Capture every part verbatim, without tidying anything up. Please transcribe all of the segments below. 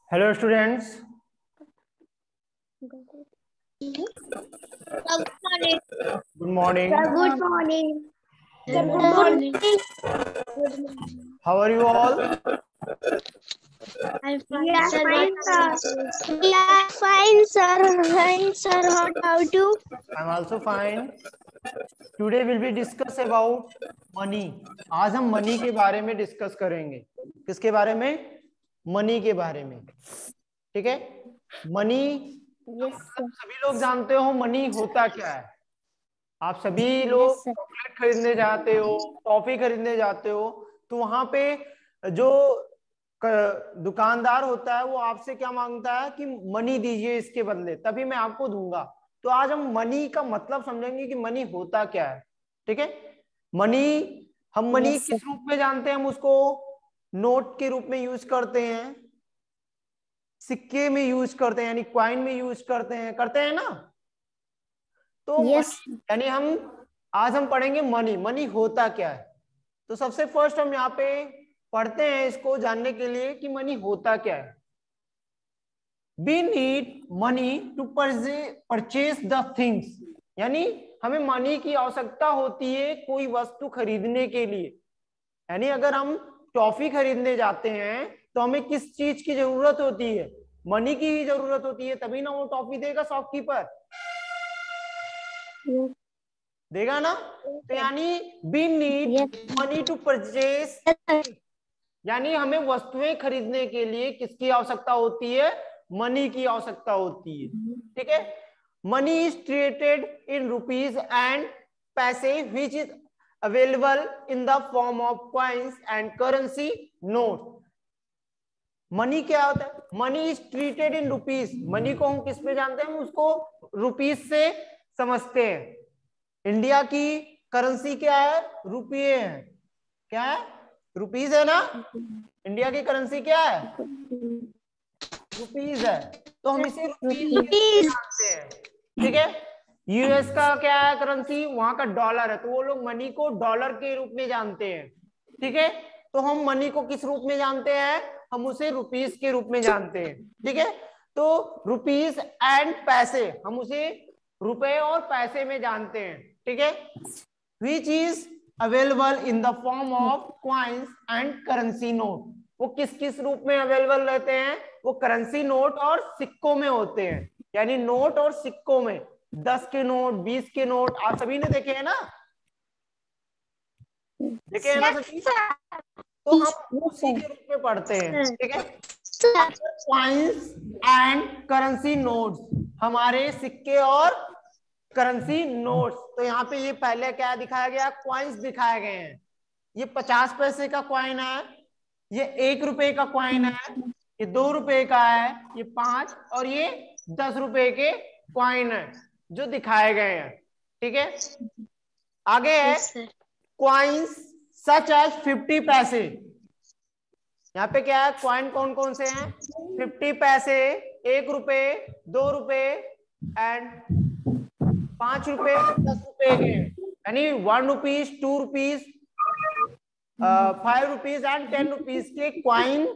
Hello students. Good morning. Good morning. Good Good morning. morning. How are you all? I'm fine. We are fine, sir. We are fine, sir. Fine, sir. What about you? I'm also fine. Today we'll be discuss about money. आज हम money के बारे में discuss करेंगे. किसके बारे में? Money के बारे में. ठीक है? Money Yes, sir. सभी लोग जानते हो मनी होता क्या है. आप सभी लोग चॉकलेट खरीदने जाते हो, टॉफी खरीदने जाते हो, तो वहां पे जो दुकानदार होता है वो आपसे क्या मांगता है कि मनी दीजिए इसके बदले, तभी मैं आपको दूंगा. तो आज हम मनी का मतलब समझेंगे कि मनी होता क्या है. ठीक है? मनी हम मनी Yes, किस रूप में जानते हैं? हम उसको नोट के रूप में यूज करते हैं, सिक्के में यूज करते हैं, यानी क्वाइन में यूज करते हैं, करते हैं ना. तो Yes. यानी हम आज हम पढ़ेंगे मनी. मनी होता क्या है. तो सबसे फर्स्ट हम यहाँ पे पढ़ते हैं इसको जानने के लिए कि मनी होता क्या है. We need money to purchase the things. यानी हमें मनी की आवश्यकता होती है कोई वस्तु खरीदने के लिए. यानी अगर हम टॉफी खरीदने जाते हैं तो हमें किस चीज की जरूरत होती है? मनी की ही जरूरत होती है, तभी ना वो टॉफी देगा शॉपकीपर. Yes. देगा ना. तो यानी we need money to purchase, यानी हमें वस्तुएं खरीदने के लिए किसकी आवश्यकता होती है? मनी की आवश्यकता होती है. ठीक है? Money is treated in rupees and paise which is available in the form of coins and currency note. Money क्या होता है? Money is treated in rupees. Money को हम किस में जानते हैं? हम उसको रुपीज से समझते हैं. इंडिया की करेंसी क्या है? रुपये है. क्या है? रुपीज है ना. इंडिया की करेंसी क्या है? रुपीज है. तो हम इसे रुपीज जानते हैं. ठीक है? यूएस का क्या है करेंसी? वहां का डॉलर है, तो वो लोग मनी को डॉलर के रूप में जानते हैं. ठीक है? तो हम मनी को किस रूप में जानते हैं? हम उसे रुपीज के रूप में जानते हैं. ठीक है? तो रुपीज एंड पैसे, हम उसे रुपए और पैसे में जानते हैं. ठीक है? Which is available in the form of coins and currency note. वो किस किस रूप में अवेलेबल रहते हैं? वो करेंसी नोट और सिक्कों में होते हैं. यानी नोट और सिक्कों में. दस के नोट, बीस के नोट आप सभी ने देखे हैं ना. देखे हैं ना सभी. तो हम उसी के रूप में पढ़ते हैं. ठीक है? कॉइन्स एंड करेंसी नोट्स, हमारे सिक्के और करेंसी नोट्स. तो यहाँ पे ये पहले क्या दिखाया गया? कॉइन्स दिखाए गए हैं. ये पचास पैसे का कॉइन है, ये एक रुपए का कॉइन है, ये दो रुपए का है, ये पांच, और ये दस रुपए के कॉइन है जो दिखाए गए हैं. ठीक है? आगे है कॉइन्स सच एज फिफ्टी पैसे. यहाँ पे क्या है? कॉइन कौन कौन से हैं? फिफ्टी पैसे, एक रुपए, दो रुपए एंड पांच रुपए, दस रुपए के. यानी one rupees, two rupees, five rupees and ten rupees के coin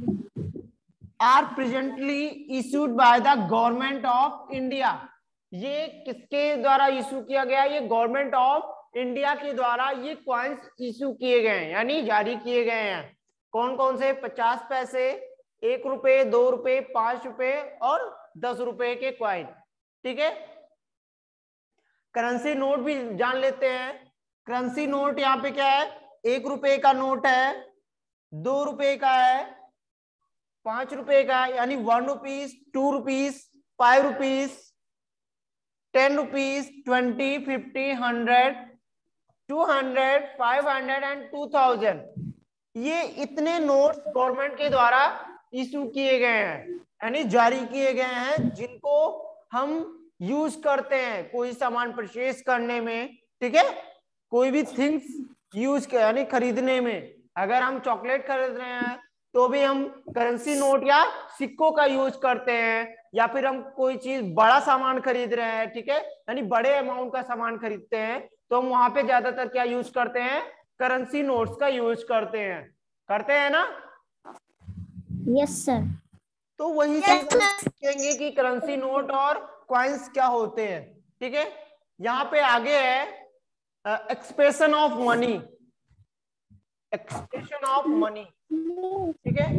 are presently issued by the government of India. ये किसके द्वारा इशू किया गया? ये गवर्नमेंट ऑफ इंडिया के द्वारा ये क्वाइंस इशू किए गए हैं, यानी जारी किए गए हैं. कौन कौन से? पचास पैसे, एक रुपए, दो रुपए, पांच रुपए और दस रुपए के क्वाइन. ठीक है? करेंसी नोट भी जान लेते हैं. करेंसी नोट यहाँ पे क्या है? एक रुपए का नोट है, दो रुपए का है, पांच रुपए का है, यानी one rupees, two rupees, five rupees, ten rupees, twenty, fifty, hundred, two hundred, five hundred and two thousand. ये इतने नोट्स गवर्नमेंट के द्वारा इशू किए गए हैं, यानी जारी किए गए हैं, जिनको हम यूज करते हैं कोई सामान परचेज करने में. ठीक है? कोई भी थिंग्स यूज कर, यानी खरीदने में. अगर हम चॉकलेट खरीद रहे हैं तो भी हम करेंसी नोट या सिक्कों का यूज करते हैं, या फिर हम कोई चीज बड़ा सामान खरीद रहे हैं. ठीक है? यानी बड़े अमाउंट का सामान खरीदते हैं तो हम वहां पे ज्यादातर क्या यूज करते हैं? करेंसी नोट्स का यूज करते हैं. करते हैं ना? Yes sir. तो वही चीज देखेंगे कि करेंसी नोट और कॉइन्स क्या होते हैं। ठीक है, यहाँ पे आगे है expression of money, expression of money. ठीक है,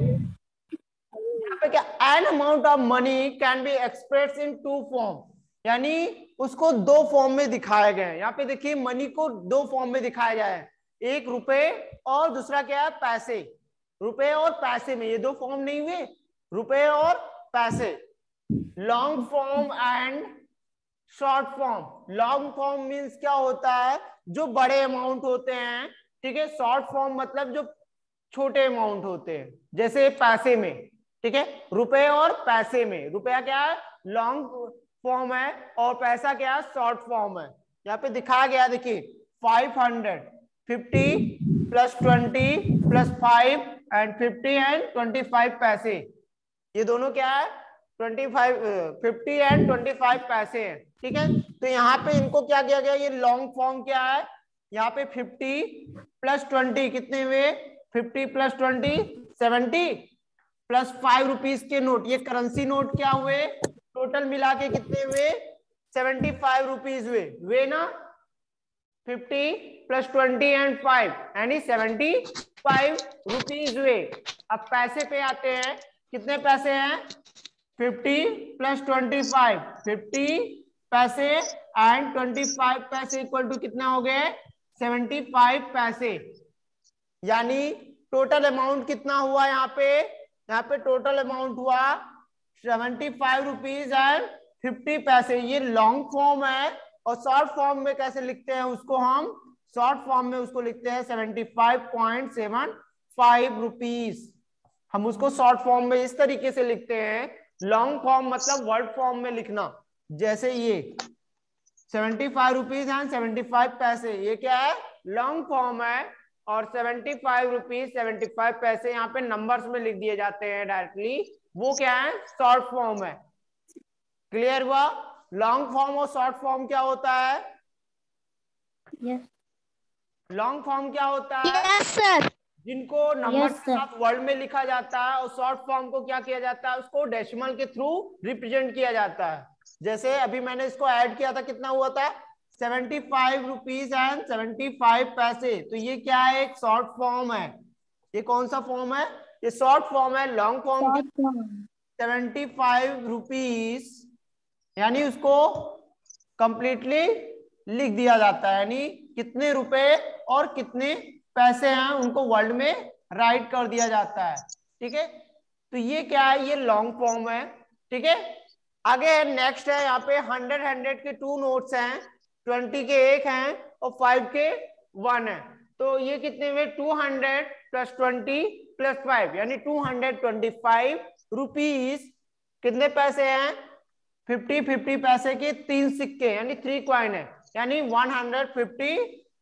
यहाँ पे क्या, an amount of money can be express in two form, यानी उसको दो फॉर्म में दिखाया गया है। यहाँ पे देखिए मनी को दो फॉर्म में दिखाया गया है, एक रुपए और दूसरा क्या है, पैसे। रुपए और पैसे में ये दो फॉर्म नहीं हुए, रुपए और पैसे। Long form and short form. Long form means क्या होता है, जो बड़े अमाउंट होते हैं। ठीक है, शॉर्ट फॉर्म मतलब जो छोटे अमाउंट होते हैं, जैसे पैसे में। ठीक है, रुपए और पैसे में, रुपया क्या है, लॉन्ग फॉर्म है, और पैसा क्या है, शॉर्ट फॉर्म है। यहाँ पे दिखाया गया, देखिए five hundred, fifty plus twenty plus five and fifty and twenty five पैसे, ये दोनों क्या है, twenty five, fifty and twenty five पैसे हैं। ठीक है, तो यहाँ पे इनको क्या किया गया, ये लॉन्ग फॉर्म क्या है, यहाँ पे फिफ्टी प्लस ट्वेंटी कितने हुए, fifty plus twenty seventy, plus five rupees के नोट, ये करेंसी नोट क्या हुए, टोटल मिला के कितने हुए, सेवेंटी फाइव रुपीज हुए हुए ना। Fifty plus twenty and five यानी सेवेंटी फाइव रुपीज हुए। अब पैसे पे आते हैं, कितने पैसे हैं, fifty plus twenty five, fifty पैसे एंड ट्वेंटी फाइव पैसे इक्वल टू कितना हो गए, सेवेंटी फाइव पैसे। यानी टोटल अमाउंट कितना हुआ, यहाँ पे यहाँ पे टोटल अमाउंट हुआ seventy five rupees and fifty पैसे। ये लॉन्ग फॉर्म है, और शॉर्ट फॉर्म में कैसे लिखते हैं उसको, हम शॉर्ट फॉर्म में उसको लिखते हैं seventy five point seven five rupees. हम उसको शॉर्ट फॉर्म में इस तरीके से लिखते हैं। लॉन्ग फॉर्म मतलब वर्ड फॉर्म में लिखना, जैसे ये seventy five rupees and seventy five पैसे, ये क्या है, लॉन्ग फॉर्म है। और seventy five rupees seventy five पैसे यहाँ पे नंबर्स में लिख दिए जाते हैं डायरेक्टली, वो क्या है, शॉर्ट फॉर्म है। क्लियर हुआ, लॉन्ग फॉर्म और शॉर्ट फॉर्म क्या होता है, यस लॉन्ग फॉर्म क्या होता है, यस सर, जिनको नंबर yes, के साथ वर्ड में लिखा जाता है, और शॉर्ट फॉर्म को क्या किया जाता है, उसको डेसिमल के थ्रू रिप्रेजेंट किया जाता है। जैसे अभी मैंने इसको ऐड किया था, कितना हुआ था, seventy five rupees and seventy five पैसे, तो ये क्या है, एक शॉर्ट फॉर्म है। ये कौन सा फॉर्म है, ये शॉर्ट फॉर्म है। लॉन्ग फॉर्म की सेवेंटी फाइव रुपीज यानी उसको कंप्लीटली लिख दिया जाता है, यानी कितने रुपए और कितने पैसे हैं उनको वर्ड में राइट कर दिया जाता है। ठीक है, तो ये क्या है, ये लॉन्ग फॉर्म है। ठीक है, आगे है, नेक्स्ट है, यहाँ पे हंड्रेड हंड्रेड के टू नोट्स हैं, ट्वेंटी के एक हैं और फाइव के वन है। तो ये कितने हुए, two hundred plus twenty plus five यानी two hundred twenty five rupees. कितने पैसे हैं, फिफ्टी फिफ्टी पैसे के तीन सिक्के यानी थ्री कॉइन है, यानी वन हंड्रेड फिफ्टी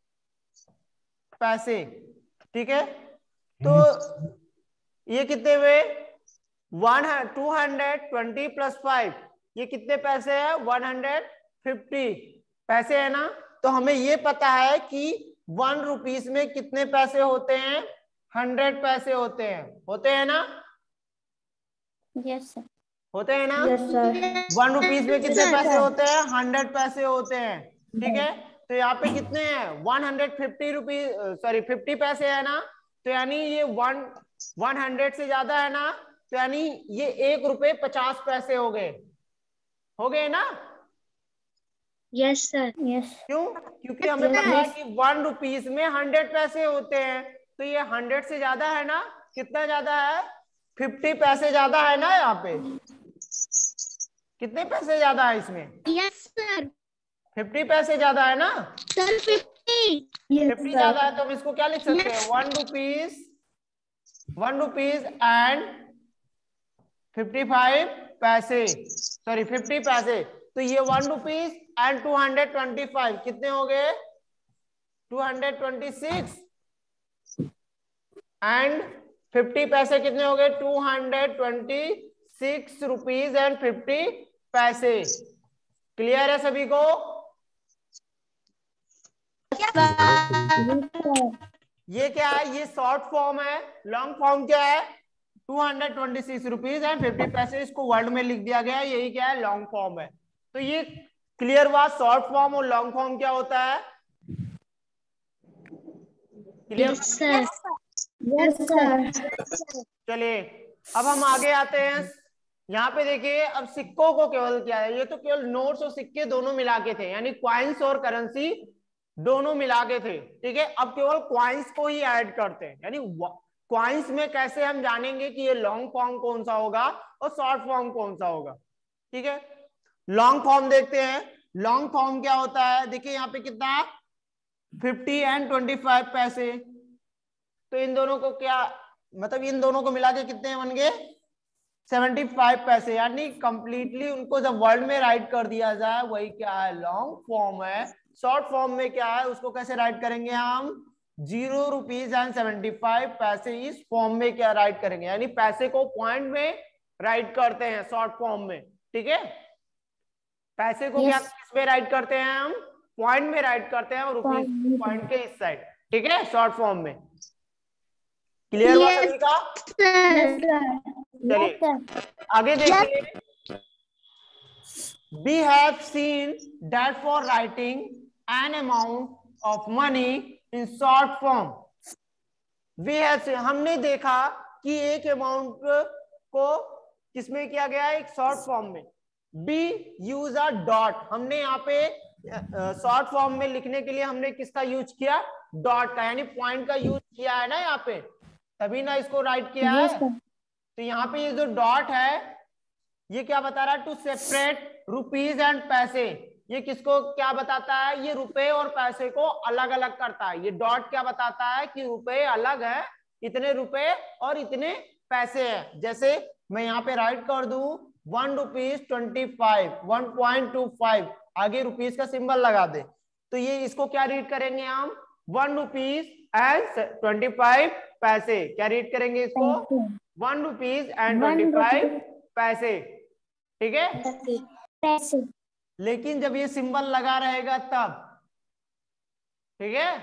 पैसे। ठीक है, तो ये कितने हुए, one two hundred twenty plus five, ये कितने पैसे हैं, वन हंड्रेड फिफ्टी पैसे है ना। तो हमें ये पता है कि वन रुपीस में कितने पैसे होते हैं, हंड्रेड पैसे होते हैं, होते हैं ना, यस सर, होते हैं ना, यस सर, वन रुपीस में कितने पैसे होते हैं, हंड्रेड पैसे होते हैं। ठीक है, तो यहाँ पे कितने हैं, one hundred fifty rupees sorry fifty पैसे है ना, तो यानी ये वन वन हंड्रेड से ज्यादा है ना, तो यानी ये एक रुपए पचास पैसे हो गए, हो गए ना। यस सर, यस, क्यों, क्योंकि हमें पता है कि वन रुपीस में हंड्रेड पैसे होते हैं, तो ये हंड्रेड से ज्यादा है ना, कितना ज्यादा है, फिफ्टी पैसे ज्यादा है ना। यहाँ पे कितने पैसे ज्यादा है इसमें, यस सर, फिफ्टी पैसे ज्यादा है ना सर, फिफ्टी, फिफ्टी ज्यादा है, तो हम इसको क्या लिख सकते हैं, one rupees one rupees and fifty five पैसे सॉरी फिफ्टी पैसे। तो ये one rupees and two hundred twenty five कितने हो गए, two hundred twenty six and fifty पैसे कितने हो गए, two hundred twenty six rupees and fifty पैसे। क्लियर है सभी को, ये क्या है, ये शॉर्ट फॉर्म है। लॉन्ग फॉर्म क्या है, two hundred twenty six rupees and fifty पैसे, इसको वर्ड में लिख दिया गया है, यही क्या है, लॉन्ग फॉर्म है। तो ये क्लियर हुआ शॉर्ट फॉर्म और लॉन्ग फॉर्म क्या होता है, क्लियर। चलिए अब हम आगे आते हैं, यहाँ पे देखिए अब सिक्कों को केवल क्या है, ये तो केवल नोट्स और सिक्के दोनों मिला के थे, यानी क्वाइंस और करेंसी दोनों मिला के थे, ठीक है। अब केवल क्वाइंस को ही ऐड करते हैं, यानी क्वाइंस में कैसे हम जानेंगे कि ये लॉन्ग फॉर्म कौन सा होगा और शॉर्ट फॉर्म कौन सा होगा, ठीक है। लॉन्ग फॉर्म देखते हैं, लॉन्ग फॉर्म क्या होता है, देखिए यहाँ पे कितना फिफ्टी एंड ट्वेंटी फाइव पैसे, तो इन दोनों को क्या मतलब, इन दोनों को मिला के कितने बन गए सेवेंटी फाइव पैसे, यानी कंप्लीटली उनको जब वर्ड में राइट कर दिया जाए वही क्या है, लॉन्ग फॉर्म है। शॉर्ट फॉर्म में क्या है, उसको कैसे राइट करेंगे हम, zero rupees and seventy five पैसे, इस फॉर्म में क्या राइट करेंगे, यानी पैसे को पॉइंट में राइट करते हैं शॉर्ट फॉर्म में, ठीक है। पैसे को yes. क्या किस में राइट करते हैं हम, पॉइंट में राइट करते हैं, और रुपीज पॉइंट के इस साइड, ठीक है, शॉर्ट फॉर्म में। क्लियर हुआ सभी का? चलिए आगे देखिए, we have seen that for writing an amount of money in short form we have seen, हमने देखा कि एक अमाउंट को किसमें किया गया है, एक शॉर्ट फॉर्म में। बी यूज अ डॉट, हमने यहाँ पे शॉर्ट फॉर्म में लिखने के लिए हमने किसका यूज किया, डॉट का, यानी पॉइंट का यूज किया है ना यहाँ पे, तभी ना इसको राइट किया है। तो यहाँ पे ये जो डॉट है ये क्या बता रहा है, टू सेपरेट रुपीज एंड पैसे, ये किसको क्या बताता है, ये रुपए और पैसे को अलग अलग करता है। ये डॉट क्या बताता है कि रुपए अलग है, इतने रुपए और इतने पैसे हैं। जैसे मैं यहाँ पे राइट कर दूं one rupees twenty five, one point two five, आगे रुपीज का सिंबल लगा दे, तो ये इसको क्या रीड करेंगे हम, one rupees and twenty five पैसे, क्या रीड करेंगे इसको, one rupees and twenty five पैसे, ठीक है। पैसे, लेकिन जब ये सिंबल लगा रहेगा तब, ठीक है,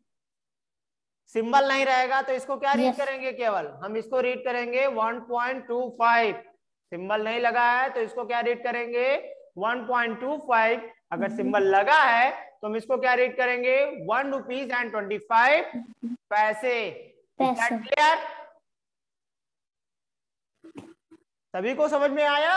सिंबल नहीं रहेगा तो इसको क्या रीड yes. करेंगे, केवल हम इसको रीड करेंगे one point two five, symbol नहीं लगा है तो इसको क्या रीड करेंगे वन पॉइंट टू फाइव, अगर सिंबल लगा है तो हम इसको क्या रीड करेंगे one rupees and twenty five पैसे। क्लियर, सभी को समझ में आया?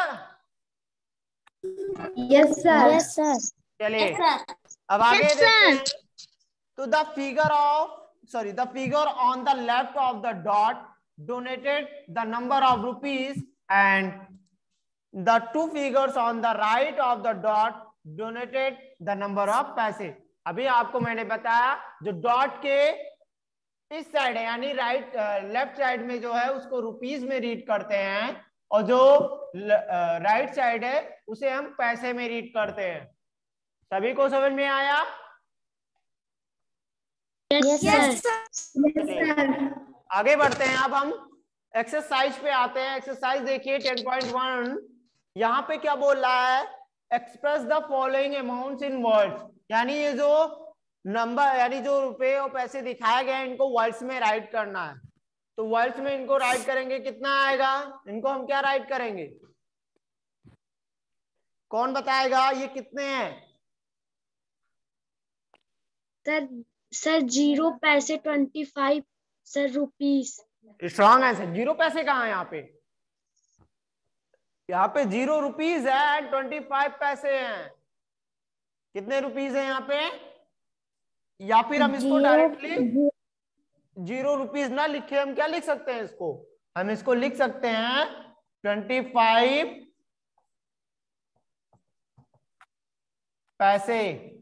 Yes sir, yes sir. चलिए अब आगे yes, देखते हैं, तो the figure of sorry the figure on the left of the dot donated the number of rupees and the two figures on the right of the dot donated the number of पैसे। अभी आपको मैंने बताया जो dot के इस side है यानी राइट लेफ्ट साइड में जो है उसको रुपीस में रीड करते हैं, और जो राइट साइड है उसे हम पैसे में रीड करते हैं। सभी को समझ में आया? Yes, yes, sir. आगे बढ़ते हैं, अब हम एक्सरसाइज पे आते हैं। एक्सरसाइज देखिए टेन पॉइंट वन, यहाँ पे क्या बोल रहा है, express the following amounts in words, यानी ये जो नंबर यानी जो रुपए और पैसे दिखाए गए हैं इनको वर्ड्स में राइट करना है। तो वर्ड्स में इनको राइट करेंगे, कितना आएगा, इनको हम क्या राइट करेंगे, कौन बताएगा ये कितने हैं? सर सर जीरो पैसे twenty five sir rupees. Strong answer, zero पैसे कहाँ है यहाँ पे, यहाँ पे जीरो रुपीज है, ट्वेंटी फाइव पैसे हैं। कितने रुपीज है यहाँ पे, या फिर हम इसको डायरेक्टली जीरो रुपीज ना लिखे, हम क्या लिख सकते हैं इसको, हम इसको लिख सकते हैं ट्वेंटी फाइव पैसे,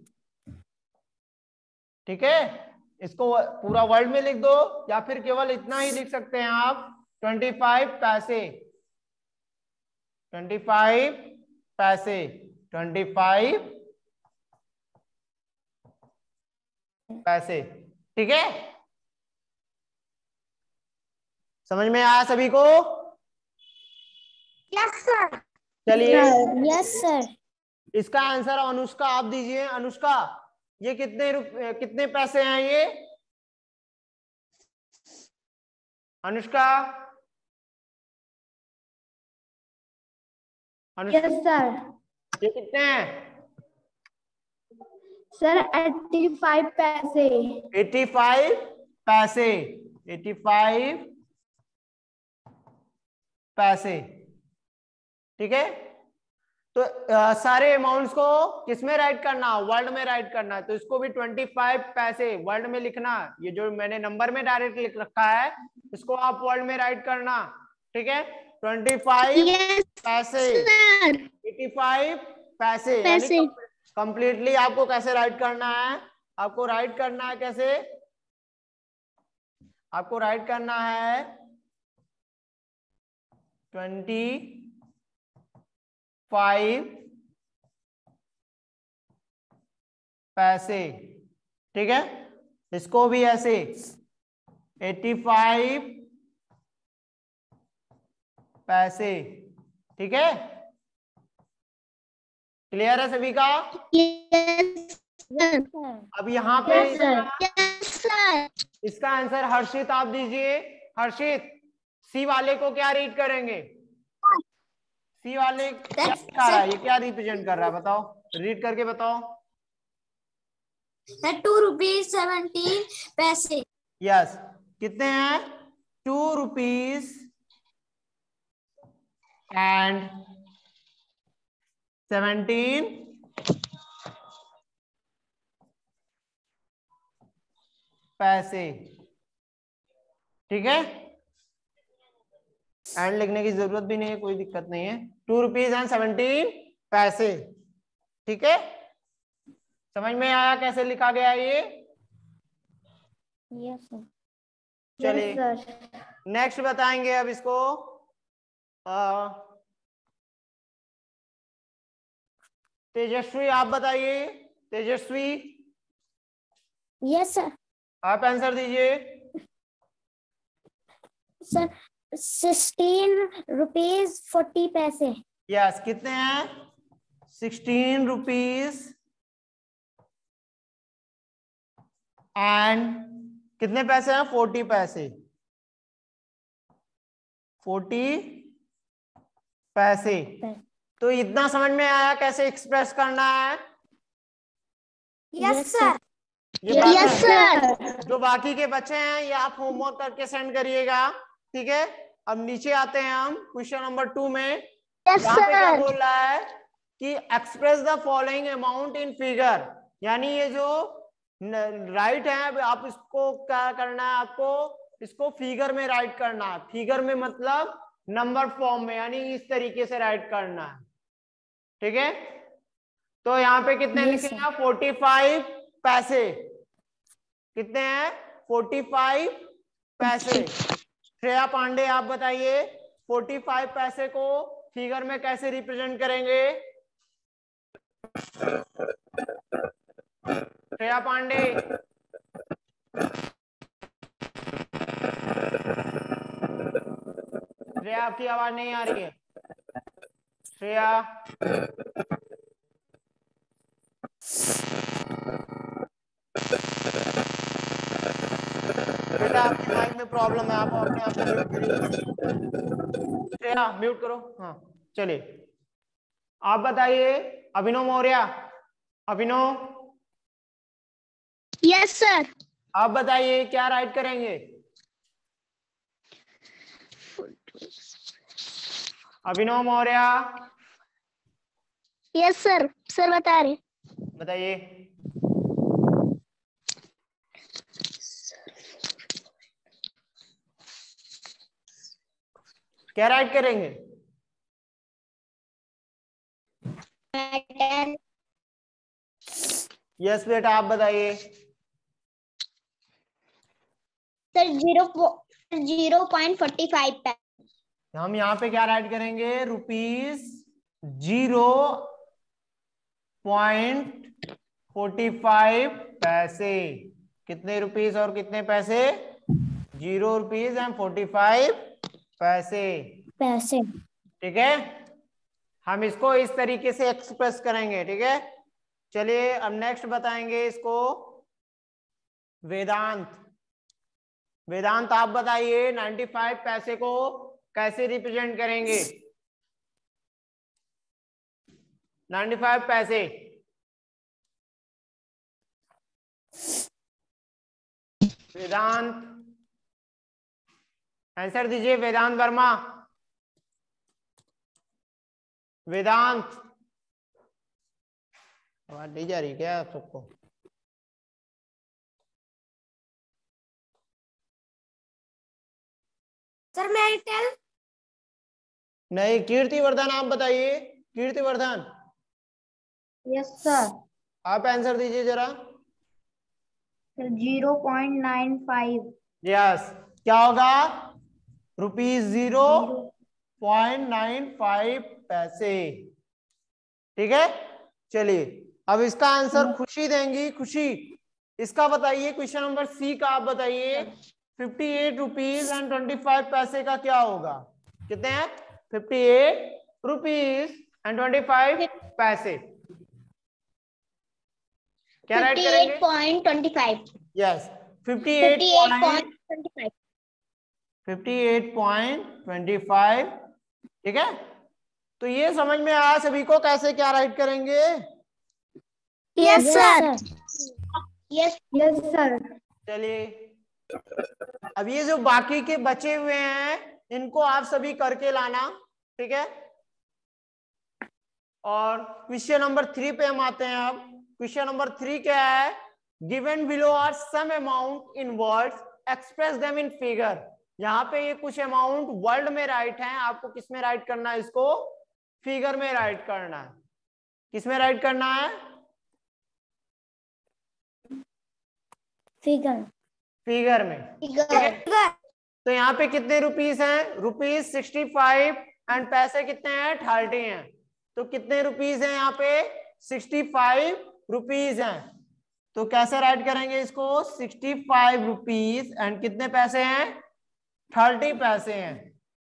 ठीक है। इसको पूरा वर्ड में लिख दो या फिर केवल इतना ही लिख सकते हैं आप, ट्वेंटी फाइव पैसे, ट्वेंटी फाइव पैसे, ट्वेंटी फाइव पैसे, ठीक है। समझ में आया सभी को? Yes sir. चलिए यस सर। इसका आंसर अनुष्का आप दीजिए। अनुष्का ये कितने रुपए कितने पैसे हैं ये, अनुष्का? Yes sir. ये कितने हैं सर एट्टी फाइव पैसे। एटी फाइव पैसे, एटी फाइव पैसे, ठीक है। तो आ, सारे अमाउंट्स को किस में राइट करना, वर्ड में राइट करना है, तो इसको भी ट्वेंटी फाइव पैसे वर्ड में लिखना। ये जो मैंने नंबर में डायरेक्ट लिख रखा है इसको आप वर्ड में राइट करना, ठीक है। ट्वेंटी फाइव पैसे, एटी फाइव पैसे, यानी कंप्लीटली आपको कैसे राइट करना है, आपको राइट करना है कैसे, आपको राइट करना है ट्वेंटी फाइव पैसे, ठीक है। इसको भी ऐसे एटी फाइव पैसे, ठीक है। क्लियर है सभी का? Yes sir. अब यहाँ पे यस सर। Yes sir. इसका आंसर हर्षित आप दीजिए। हर्षित सी वाले को क्या रीड करेंगे, सी वाले क्या लिखा रहा है, ये क्या रिप्रेजेंट कर रहा है बताओ, रीड करके बताओ। टू रुपीज सेवनटीन पैसे। यस, कितने हैं, टू रुपीज एंड सेवनटीन पैसे, ठीक है। एंड लिखने की जरूरत भी नहीं है, कोई दिक्कत नहीं है। टू रुपीज एंड सेवनटीन पैसे, ठीक है। समझ में आया कैसे लिखा गया ये? Yes sir. चलिए नेक्स्ट बताएंगे अब इसको। आ, तेजस्वी आप बताइए, तेजस्वी यस सर। आप आंसर दीजिए। सर सिक्सटीन रुपीज फोर्टी पैसे। यस, कितने हैं, सिक्सटीन रुपीज एंड कितने पैसे हैं, फोर्टी पैसे, फोर्टी पैसे। तो इतना समझ में आया कैसे एक्सप्रेस करना है? Yes sir. Yes sir. जो बाकी के बच्चे हैं ये आप होमवर्क करके सेंड करिएगा, ठीक है। अब नीचे आते हैं हम क्वेश्चन नंबर टू में। यस यहाँ पे क्या सर। बोल रहा है कि express the following amount in figure, यानी ये जो राइट है आप इसको क्या करना है, आपको इसको फिगर में राइट करना है। फिगर में मतलब नंबर फॉर्म में, यानी इस तरीके से राइट करना है, ठीक है। तो यहाँ पे कितने लिखे हैं, फोर्टी फाइव पैसे, कितने हैं, फोर्टी फाइव पैसे। श्रेया पांडे आप बताइए फोर्टी फाइव पैसे को फिगर में कैसे रिप्रेजेंट करेंगे? श्रेया पांडे, श्रेया आपकी आवाज नहीं आ रही है। श्रेया, बेटा आपके माइक में प्रॉब्लम है, आप अपने आप को म्यूट करिए। श्रेया म्यूट करो। हाँ चलिए आप बताइए, अभिनव मौर्य, अभिनव यस सर। आप बताइए क्या राइट करेंगे? Abhinav Maurya yes sir. Sir बता रहे, बताइए। क्या राइट करेंगे? यस बेटा आप बताइए। Sir zero zero point forty five. हम यहाँ पे क्या राइट करेंगे, rupees zero point forty five paise. कितने रुपीज और कितने पैसे? Zero rupees and forty five paise paise, ठीक है। हम इसको इस तरीके से एक्सप्रेस करेंगे, ठीक है। चलिए अब नेक्स्ट बताएंगे इसको वेदांत। वेदांत आप बताइए नाइन्टी फाइव पैसे को कैसे रिप्रेजेंट करेंगे? नाइन्टी फाइव पैसे। वेदांत आंसर दीजिए, वेदांत वर्मा। वेदांत आवाज नहीं जा रही क्या आप सबको? सर मैं टेल नहीं, कीर्तिवर्धन आप बताइए, कीर्तिवर्धन। Yes sir. आप आंसर दीजिए जरा। Zero point nine five. Yes, क्या होगा? Rupees zero point nine five पैसे। ठीक है, चलिए अब इसका आंसर खुशी देंगी। खुशी, इसका बताइए, क्वेश्चन नंबर सी का आप बताइए। Fifty eight rupees and twenty five paise का क्या होगा? कितने हैं? Fifty eight rupees and twenty five पैसे। क्या राइट करेंगे? Fifty eight point twenty five. Yes, fifty eight point twenty five. ठीक है, तो ये समझ में आया सभी को कैसे क्या राइट करेंगे? Yes sir. Yes yes sir. चलिए, अब ये जो बाकी के बचे हुए हैं इनको आप सभी करके लाना। ठीक है, और क्वेश्चन नंबर थ्री पे हम आते हैं। अब क्वेश्चन नंबर थ्री क्या है? Given below are some amount in words, express them in figure. यहाँ पे ये कुछ अमाउंट वर्ड में राइट है, आपको किस में राइट करना है? इसको फिगर में राइट करना है। किस में राइट करना है? फिगर फिगर में। फिगर। तो यहाँ पे कितने रुपीस हैं? रुपीज सिक्सटी फाइव एंड पैसे कितने हैं? थर्टी हैं। तो कितने रुपीस हैं यहाँ पे? सिक्सटी फाइव रुपीज हैं। तो कैसे राइट करेंगे इसको? सिक्सटी फाइव रुपीज एंड कितने पैसे हैं? थर्टी पैसे हैं।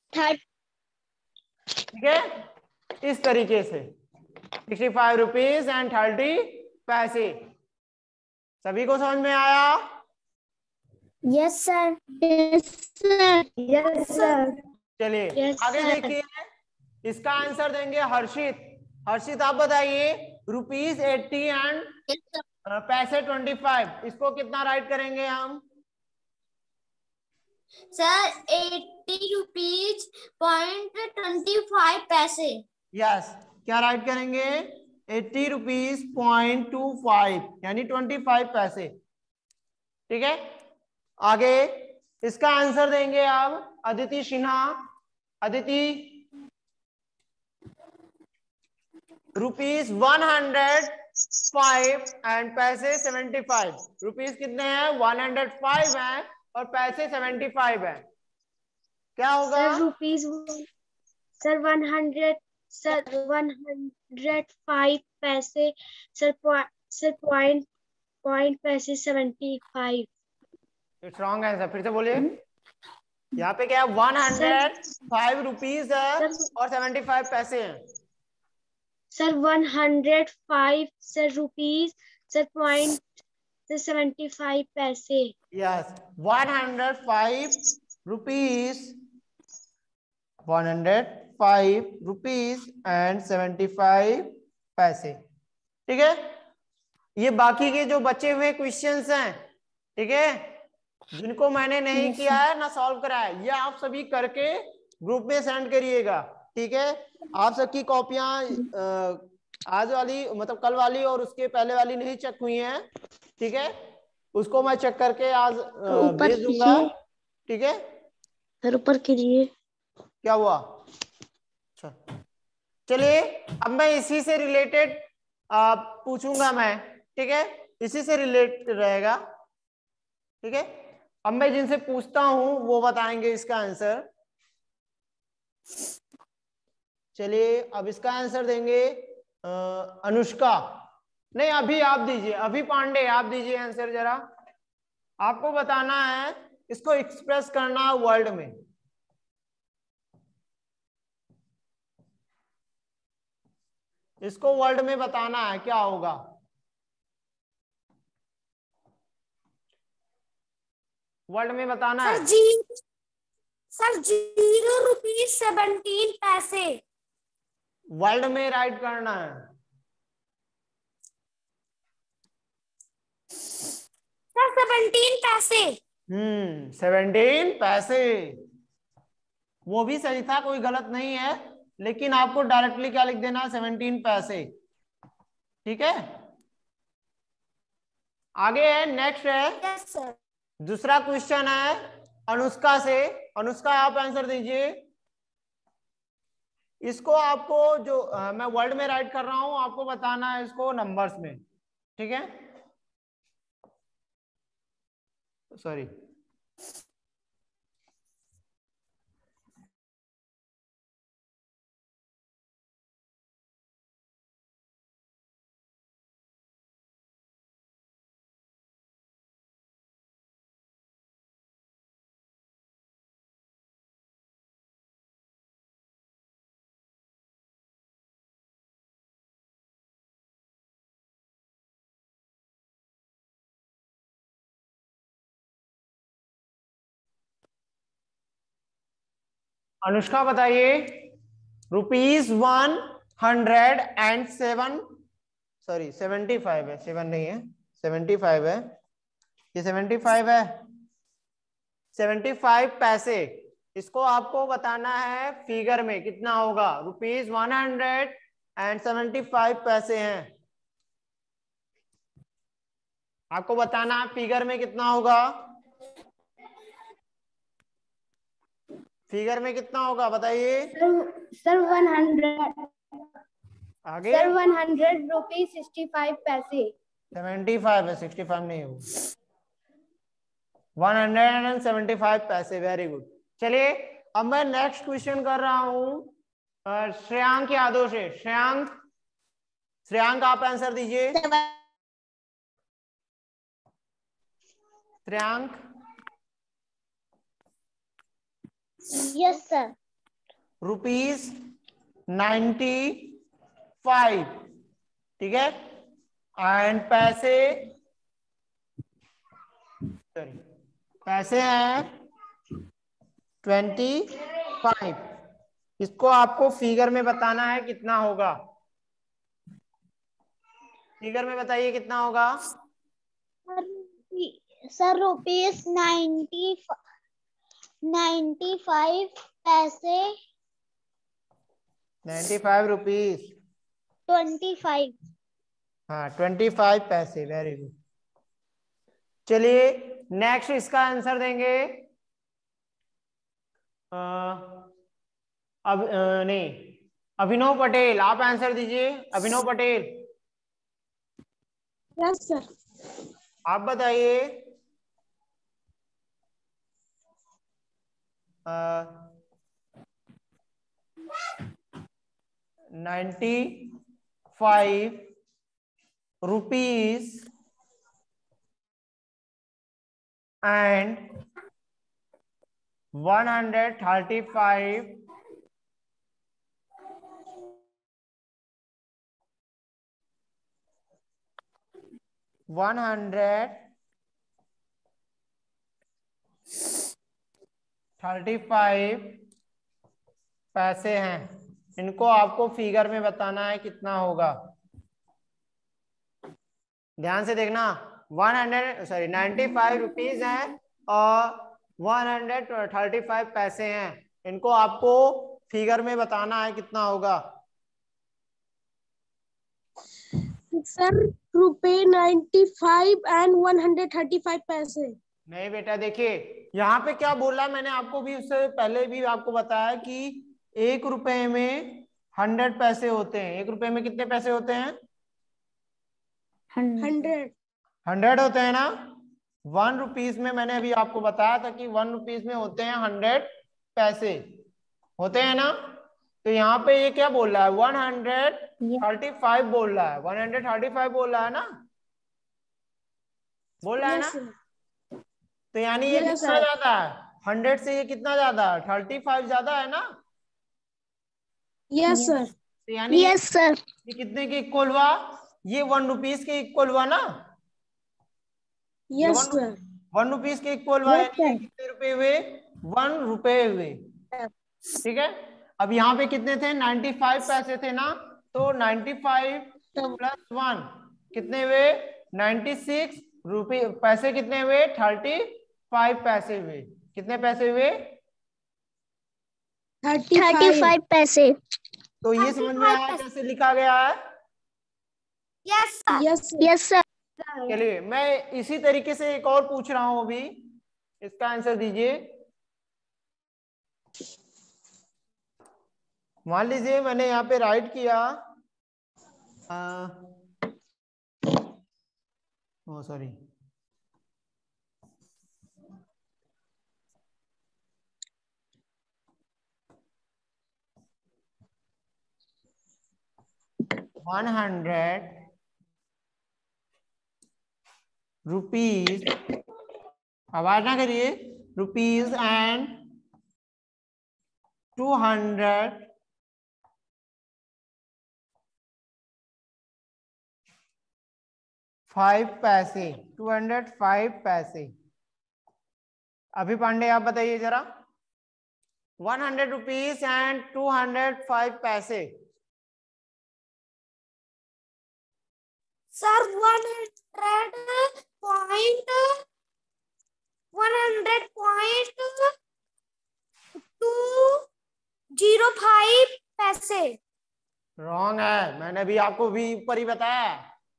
ठीक है, इस तरीके से sixty five rupees and thirty paise. सभी को समझ में आया? Yes sir. Yes sir. Yes sir. चलिए yes, आगे देखिए, इसका आंसर देंगे हर्षित। हर्षित आप बताइए, rupees eighty and paise twenty five, इसको कितना राइट करेंगे हम? Sir eighty rupees point twenty five paise. Yes, क्या राइट करेंगे? Eighty rupees point two five यानी ट्वेंटी फाइव पैसे। ठीक है, आगे इसका आंसर देंगे अब Aditi Sinha. Aditi, rupees one hundred five and paise seventy five. Rupees कितने हैं? वन हंड्रेड फाइव है और पैसे सेवेंटी फाइव है। क्या होगा? Sir rupees sir one hundred sir one hundred five paise. Sir sir point point paise seventy five. It's wrong answer. फिर से बोलिए। यहाँ पे क्या है? वन हंड्रेड फाइव रुपीज है और सेवेंटी फाइव पैसे हैं। Sir one hundred five sir rupees sir point seventy five paise. Yes, one hundred five rupees one hundred five rupees and seventy five पैसे। ठीक है, ये बाकी के जो बचे हुए क्वेश्चंस हैं, ठीक है, जिनको मैंने नहीं किया है ना सॉल्व करा है, ये आप सभी करके ग्रुप में सेंड करिएगा। ठीक है, आप सबकी कॉपियां आज वाली मतलब कल वाली और उसके पहले वाली नहीं चेक हुई हैं। ठीक है, उसको मैं चेक करके आज भेज दूंगा। ठीक है, सर ऊपर कीजिए। क्या हुआ? अच्छा, चलिए अब मैं इसी से रिलेटेड पूछूंगा मैं। ठीक है, इसी से रिलेटेड रहेगा। ठीक है, अब मैं जिनसे पूछता हूं वो बताएंगे इसका आंसर। चलिए अब इसका आंसर देंगे आ, अनुष्का। नहीं, अभी आप दीजिए, अभी पांडे आप दीजिए आंसर जरा। आपको बताना है, इसको एक्सप्रेस करना है वर्ड में। इसको वर्ड में बताना है, क्या होगा? वर्ड में बताना सर है। जी sir zero rupees seventeen paise. Word में राइट करना है। सर सेवनटीन पैसे। हम्म सेवनटीन पैसे, वो भी सही था, कोई गलत नहीं है, लेकिन आपको डायरेक्टली क्या लिख देना, सेवनटीन पैसे। ठीक है, आगे है, नेक्स्ट है। Yes sir. दूसरा क्वेश्चन है अनुष्का से। अनुष्का आप आंसर दीजिए। इसको आपको जो आ, मैं वर्ड में राइट कर रहा हूं, आपको बताना है इसको नंबर्स में। ठीक है, सॉरी, अनुष्का बताइए। Rupees one hundred and seven, sorry seventy five है, सेवन नहीं है, सेवेंटी फाइव है, ये सेवेंटी फाइव है, सेवेंटी फाइव पैसे। इसको आपको बताना है फिगर में कितना होगा। Rupees one hundred and seventy five पैसे हैं, आपको बताना है फिगर में कितना होगा। फिगर में कितना होगा बताइए। सर वन हंड्रेड, आगे sir one hundred rupees sixty five paise. Seventy five है, सिक्सटी फाइव नहीं हो, one hundred and seventy five paise. Very good. चलिए अब मैं नेक्स्ट क्वेश्चन कर रहा हूं श्रेयांक यादव से। श्रेयांक, श्रेयांक आप आंसर दीजिए। Shreyank, yes sir. Rupees ninety five, ठीक है, एंड पैसे, सॉरी पैसे हैं ट्वेंटी फाइव। इसको आपको फिगर में बताना है कितना होगा। फिगर में बताइए कितना होगा। Sir rupees ninety ninety five paise, ninety five rupees, twenty five. हाँ twenty five paise. Very good. चलिए नेक्स्ट इसका आंसर देंगे आ, अब आ, नहीं, अभिनव पटेल आप आंसर दीजिए। Abhinav Patel, yes sir. आप बताइए। Ninety five rupees and one hundred thirty five one hundred thirty five पैसे हैं। इनको आपको फिगर में बताना है कितना होगा। ध्यान से देखना, one hundred sorry ninety five rupees है और वन हंड्रेड थर्टी फाइव पैसे हैं। इनको आपको फिगर में बताना है कितना होगा। सर रुपए ninety five and one hundred thirty five paise. नहीं बेटा, देखिए यहाँ पे क्या बोला मैंने आपको भी, उससे पहले भी आपको बताया कि एक रुपए में हंड्रेड पैसे होते हैं। एक रुपए में कितने पैसे होते हैं? हंड्रेड। हंड्रेड होते हैं ना। वन रुपीज में मैंने अभी आपको बताया था कि वन रुपीज में होते हैं हंड्रेड पैसे, होते हैं ना। तो यहाँ पे ये क्या बोल रहा है, वन हंड्रेड थर्टी फाइव बोल रहा है, वन हंड्रेड थर्टी फाइव बोल रहा है ना, बोल रहा है ना। तो यानी ये कितना ज्यादा है, हंड्रेड से ये कितना ज्यादा है, थर्टी फाइव ज्यादा है ना। Yes sir. तो यानी यस सर। ये कितने के इक्वल हुआ, ये वन रुपीज के इक्वल हुआ ना। Yes sir. वन रुपीज के इक्वल हुआ, यानी कितने रुपए हुए, वन रुपए हुए। ठीक है, अब यहाँ पे कितने थे, नाइन्टी फाइव पैसे थे ना, तो नाइन्टी फाइव प्लस वन कितने हुए, नाइन्टी सिक्स रुपी पैसे कितने हुए? थर्टी फाइव पैसे हुए। कितने पैसे हुए? थर्टी फाइव पैसे। तो ये समझ में आया कैसे लिखा गया है? Yes yes yes sir. चलिए मैं इसी तरीके से एक और पूछ रहा हूं अभी, इसका आंसर दीजिए। मान लीजिए मैंने यहाँ पे राइट किया, oh sorry, one hundred rupees, आवाज ना करिए, rupees and two hundred five paise, two hundred five paise. अभी पांडे आप बताइए जरा, one hundred rupees and two hundred five paise. Sir one hundred point one hundred point two zero five paise. Wrong है, मैंने भी आपको भी ऊपर ही बताया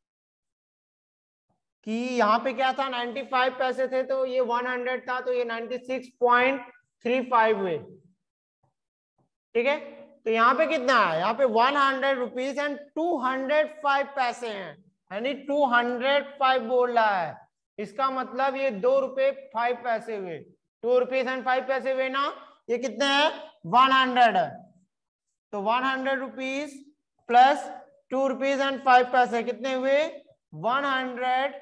कि यहाँ पे क्या था, नाइन्टी फाइव पैसे थे तो ये हंड्रेड था, तो ये ninety six point three five हुए। ठीक है, तो यहाँ पे कितना है? यहाँ पे one hundred rupees and two hundred five पैसे हैं, यानी टू हंड्रेड फाइव बोल रहा है। इसका मतलब ये दो रुपए फाइव पैसे हुए, टू रुपीज एंड फाइव पैसे हुए ना। ये कितने हैं? वन हंड्रेड है, तो one hundred rupees plus two rupees and five paise कितने हुए? One hundred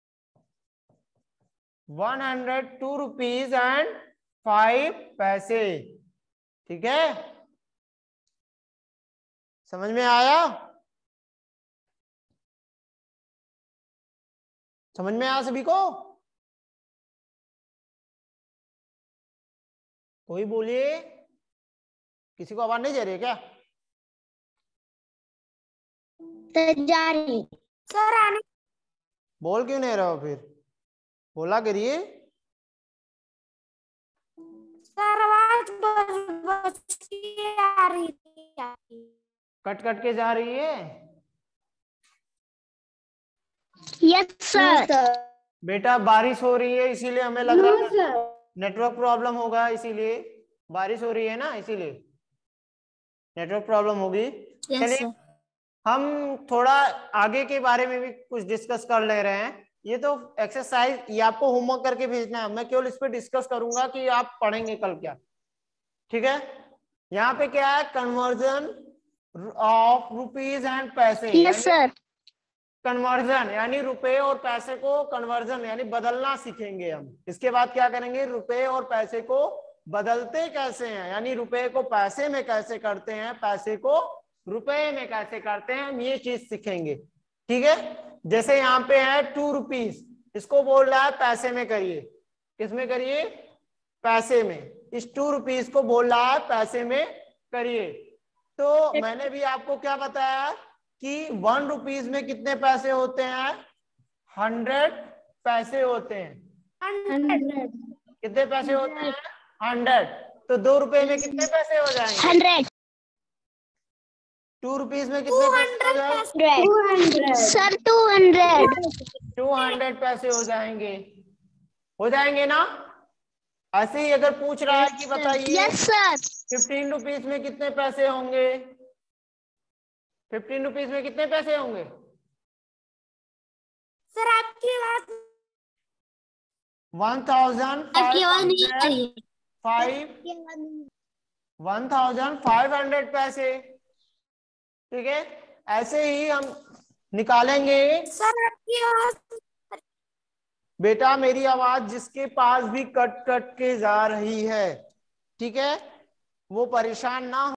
one hundred two rupees and five पैसे। ठीक है, समझ में आया? समझ में आया सभी को? कोई बोलिए, किसी को आवाज नहीं जा रही है क्या? जा रही सर। आने बोल क्यों नहीं रहे हो फिर? बोला करिए। सर आवाज बच के आ रही है, कट कट के जा रही है। Yes sir. बेटा बारिश हो रही है इसीलिए हमें लग रहा है नेटवर्क प्रॉब्लम होगा, इसीलिए बारिश हो रही है ना, इसीलिए नेटवर्क प्रॉब्लम होगी। चलिए हम थोड़ा आगे के बारे में भी कुछ डिस्कस कर ले रहे हैं। ये तो एक्सरसाइज, ये आपको होमवर्क करके भेजना है, मैं केवल इस पे डिस्कस करूंगा कि आप पढ़ेंगे कल क्या। ठीक है, यहाँ पे क्या है? Conversion of rupees and paise. Yes sir. Conversion यानी रुपए और पैसे को कन्वर्जन यानी बदलना सीखेंगे हम। इसके बाद क्या करेंगे? रुपए और पैसे को बदलते कैसे हैं, यानी रुपए को पैसे में कैसे करते हैं, पैसे को रुपए में कैसे करते हैं, हम ये चीज सीखेंगे। ठीक है, जैसे यहाँ पे है टू रुपीज, इसको बोल रहा है पैसे में करिए। किसमें करिए? पैसे में। इस टू रुपीज को बोल रहा है पैसे में करिए। तो मैंने भी आपको क्या बताया कि वन रुपीज में कितने पैसे होते हैं? हंड्रेड पैसे होते हैं। हंड्रेड कितने पैसे होते हैं? हंड्रेड। तो दो रुपए में कितने पैसे हो जाएंगे? हंड्रेड। टू रुपीज में कितने पैसे हो जाएंगे? Sir two hundred. Two hundred paise हो जाएंगे, हो जाएंगे ना। ऐसे ही अगर पूछ रहा है कि बताइए यस सर, फिफ्टीन रुपीज में कितने पैसे होंगे? फिफ्टीन रुपीज में कितने पैसे होंगे? सर आपकी आवाज one thousand five one thousand five hundred paise. ठीक है, ऐसे ही हम निकालेंगे। सर आपकी आवाज, बेटा मेरी आवाज जिसके पास भी कट कट के जा रही है, ठीक है, वो परेशान ना हो।